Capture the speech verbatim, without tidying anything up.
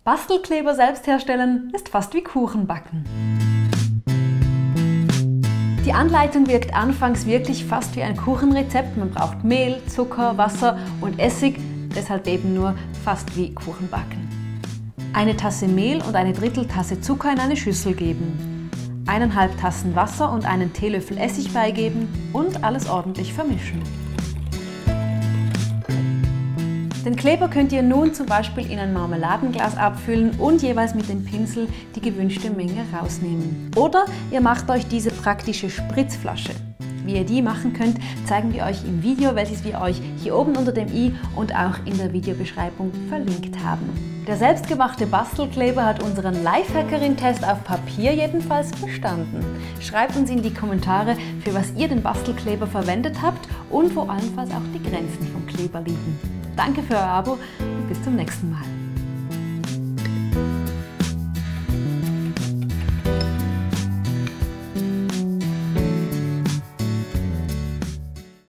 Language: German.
Bastelkleber selbst herstellen ist fast wie Kuchen backen. Die Anleitung wirkt anfangs wirklich fast wie ein Kuchenrezept. Man braucht Mehl, Zucker, Wasser und Essig, deshalb eben nur fast wie Kuchen backen. Eine Tasse Mehl und eine Dritteltasse Zucker in eine Schüssel geben. Eineinhalb Tassen Wasser und einen Teelöffel Essig beigeben und alles ordentlich vermischen. Den Kleber könnt ihr nun zum Beispiel in ein Marmeladenglas abfüllen und jeweils mit dem Pinsel die gewünschte Menge rausnehmen. Oder ihr macht euch diese praktische Spritzflasche. Wie ihr die machen könnt, zeigen wir euch im Video, welches wir euch hier oben unter dem i und auch in der Videobeschreibung verlinkt haben. Der selbstgemachte Bastelkleber hat unseren Lifehackerin-Test auf Papier jedenfalls bestanden. Schreibt uns in die Kommentare, für was ihr den Bastelkleber verwendet habt und wo allenfalls auch die Grenzen vom Kleber liegen. Danke für euer Abo und bis zum nächsten Mal.